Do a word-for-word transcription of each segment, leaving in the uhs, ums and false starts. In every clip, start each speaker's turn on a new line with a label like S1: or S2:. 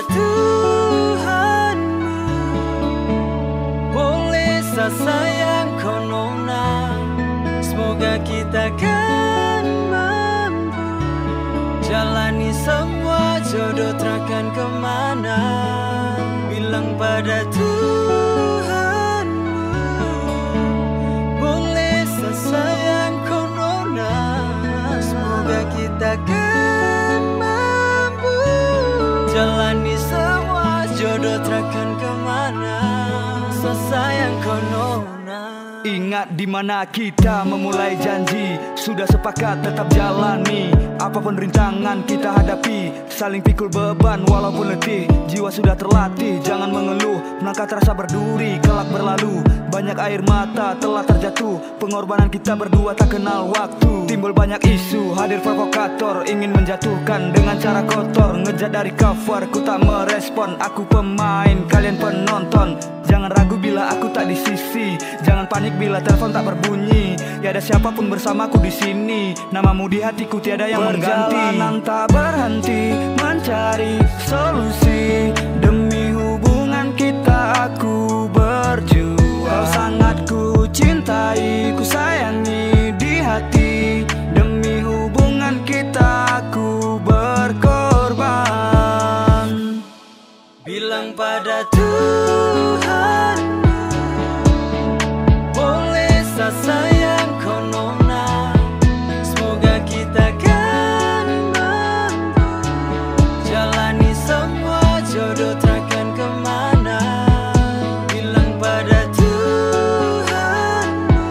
S1: Tuhanmu. Boleh sayang konona, semoga kita kan mampu jalani semua jodoh takkan kemana. Bilang pada Tuhanmu, boleh sayang konona, semoga kita kan mampu jalani semua jodoh takkan kemana. Sayang konona.
S2: Ingat di mana kita memulai janji, sudah sepakat tetap jalani. Apapun rintangan kita hadapi, saling pikul beban walaupun letih. Jiwa sudah terlatih, jangan mengeluh, melangkah terasa berduri, kelak berlalu. Banyak air mata telah terjatuh, pengorbanan kita berdua tak kenal waktu. Timbul banyak isu, hadir provokator, ingin menjatuhkan dengan cara kotor. Ngejat dari cover, ku tak merespon. Aku pemain, kalian penonton. Jangan ragu bila aku tak di sisi, jangan panik bila telepon tak berbunyi. Ya ada siapapun bersamaku di sini, namamu di hatiku tiada yang mengganti. Perjalanan tak berhenti mencari solusi, demi hubungan kita aku berjuang. Kau sangat ku cintai, ku sayangi di hati, demi hubungan kita aku berkorban.
S1: Bilang pada Tuhanmu, boleh sayang konona, semoga kita kan mampu jalani semua jodoh takkan kemana. Bilang pada Tuhanmu,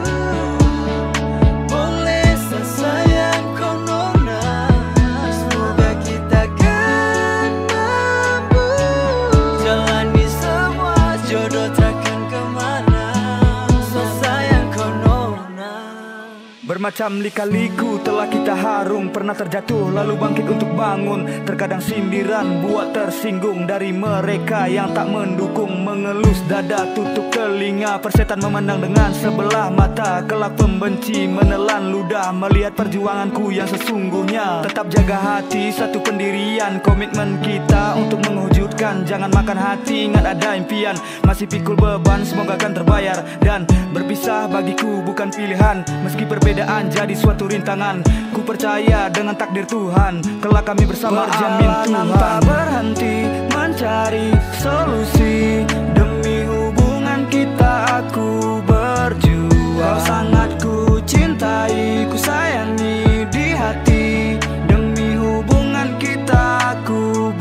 S1: boleh sayang konona, semoga kita kan mampu jalani semua jodoh takkan kemana. Sayang konona.
S2: Bermacam lika-liku telah kita harung, pernah terjatuh lalu bangkit untuk bangun. Terkadang sindiran buat tersinggung dari mereka yang tak mendukung. Mengelus dada tutup telinga, persetan memandang dengan sebelah mata. Kelak pembenci menelan ludah melihat perjuanganku yang sesungguhnya. Tetap jaga hati, satu pendirian, komitmen kita untuk mewujudkan. Jangan makan hati, ingat ada impian. Masih pikul beban, semoga akan terbayar. Dan berpisah bagiku bukan pilihan, meski perbedaan jadi suatu rintangan. Ku percaya dengan takdir Tuhan, kelak kami bersama, amin Tuhan. Tak berhenti mencari solusi, demi hubungan kita aku berjuang. Kau sangat ku cintai, ku sayangi di hati, demi hubungan kita aku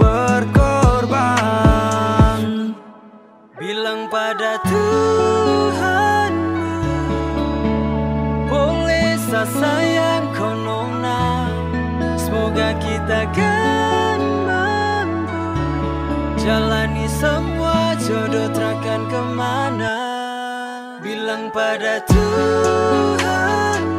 S2: berkorban.
S1: Bilang pada Tuhanmu, boleh sayang konona, semoga kita kan mampu jalani semua jodoh takkan kemana. Bilang pada Tuhanmu,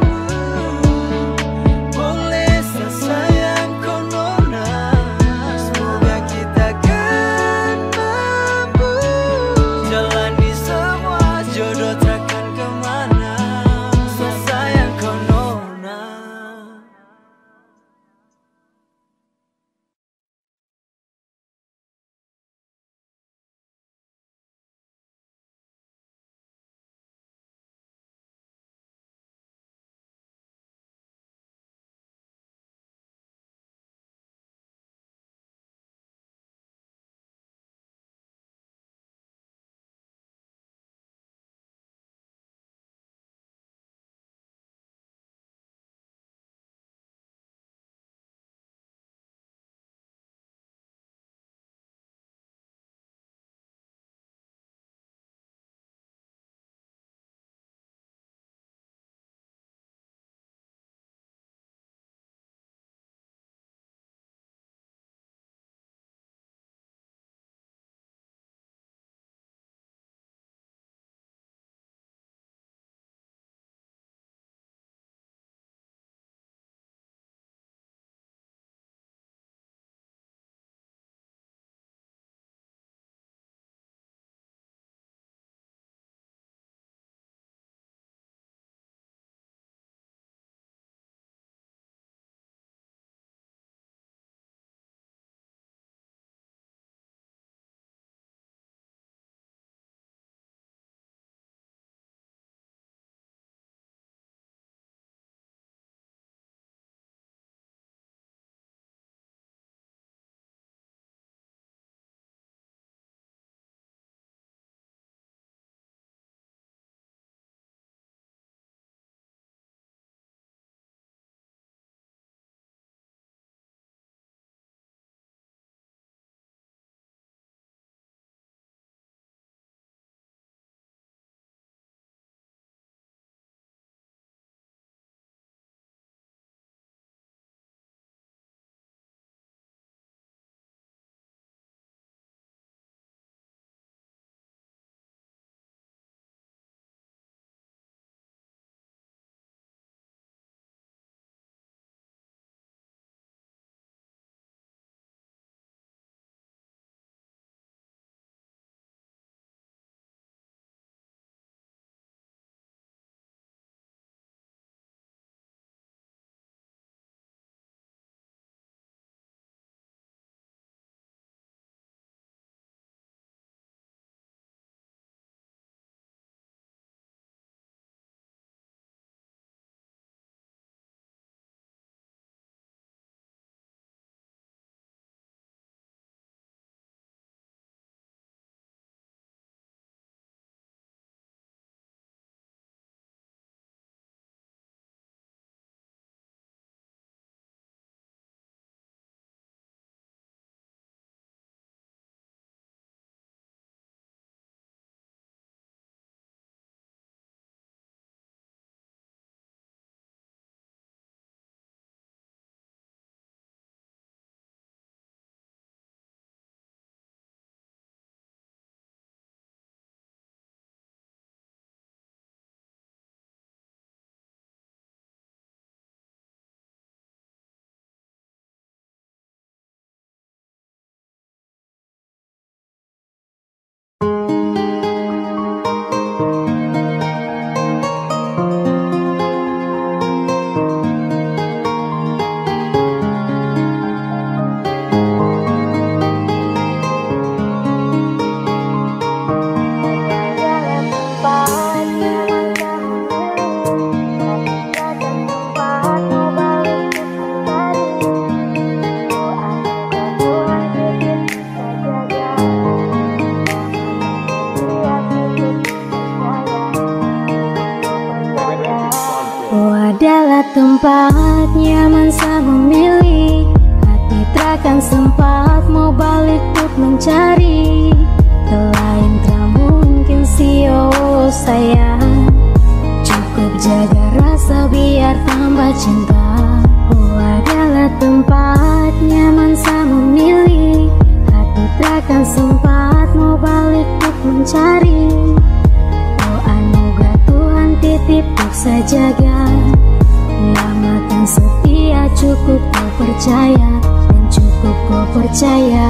S3: tempat nyaman saya memilih, hati takkan sempat mau balik untuk mencari. Selain tak mungkin sio sayang, cukup jaga rasa biar tambah cinta. Oh adalah tempat nyaman saya memilih, hati takkan sempat mau balik untuk mencari. Oh anugerah Tuhan titip untuk saya jaga, lamakan setia cukup kau percaya, dan cukup kau percaya.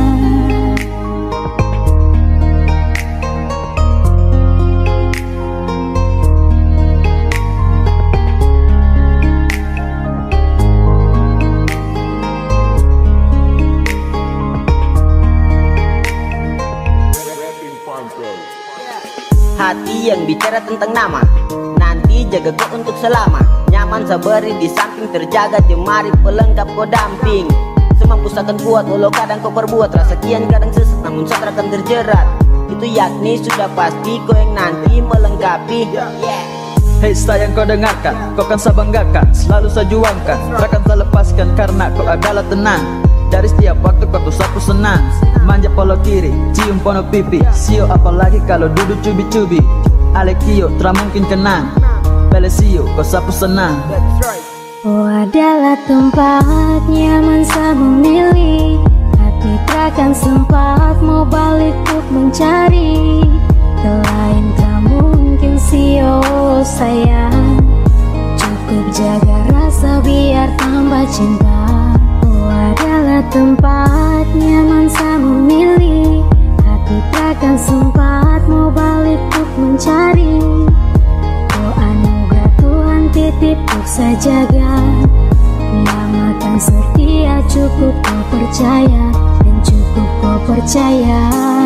S4: Hati yang bicara tentang nama, nanti jaga kau untuk selama. Nyaman sabari di samping, terjaga jemari pelengkap kau damping. Semampu akan kuat walau kadang kau perbuat rasa kian kadang sesat, namun saat akan terjerat. Itu yakni sudah pasti kau yang nanti melengkapi. Yeah.
S5: Hei sayang, kau dengarkan, kau kan saya banggakan, selalu saya juangkan, takkan saya lepaskan karena kau adalah tenang. Dari setiap waktu kau tuh sapu senang, manja polo kiri, cium pono pipi, sio apalagi kalau duduk cubi-cubi. Alekio, tak mungkin kenang, bele sio kau sapu senang.
S3: Oh adalah tempat nyaman saya memilih, hati takkan sempat mau balik untuk mencari. Selain tak mungkin sio sayang, cukup jaga rasa biar tambah cinta. Oh adalah tempat nyaman saya memilih, hati takkan sempat mau balik untuk mencari. Oh anugerah Tuhan titip untuk saya jaga, lamakan setia cukup kau percaya, dan cukup kau percaya.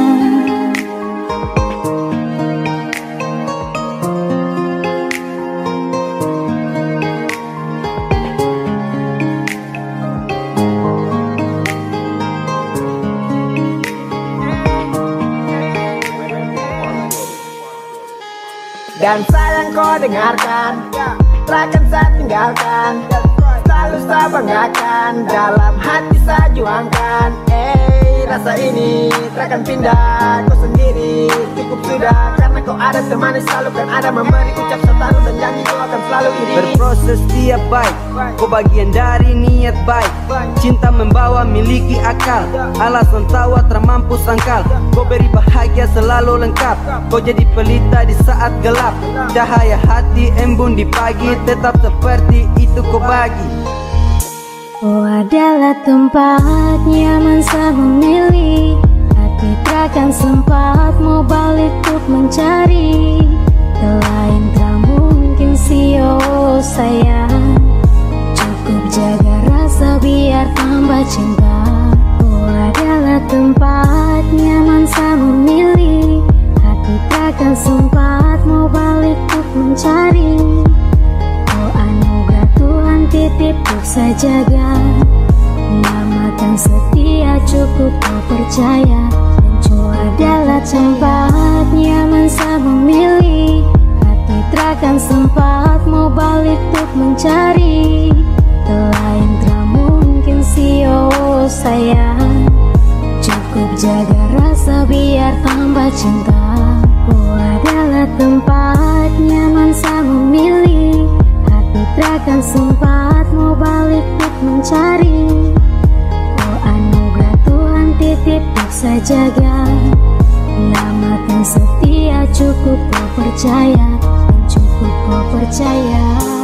S4: Dan sayang kau dengarkan, takkan saya tinggalkan, selalu saya banggakan, dalam hati saya juangkan. Eh rasa ini takkan pindah, kau sendiri cukup sudah, karena kau ada temani selalu kan ada memberi ucap selalu dan janji kau akan selalu iri.
S1: Berproses tiap baik, kau bagian dari niat baik. Cinta membawa miliki akal, alasan tawa termampu sangkal. Kau beri bahagia selalu lengkap, kau jadi pelita di saat gelap. Cahaya hati embun di pagi, tetap seperti itu kau bagi.
S3: Oh adalah tempat nyaman saya memilih, hati takkan sempat mau balik untuk mencari. Selain tak mungkin sio sayang, cukup jaga rasa biar tambah cinta. Oh adalah tempat nyaman saya memilih, hati takkan sempat mau balik untuk mencari. Oh anugerah Tuhan titip untuk saya jaga, lamakan setia cukup kau percaya, dan cukup adalah tempat nyaman saya memilih, hati takkan sempat mau balik untuk mencari. Selain tak mungkin sio sayang, cukup jaga rasa biar tambah cinta. Oh adalah tempat nyaman saya memilih, hati takkan sempat mau balik untuk mencari. Oh anugerah Tuhan titip untuk saya jaga, lamakan setia cukup kau percaya, dan cukup kau percaya.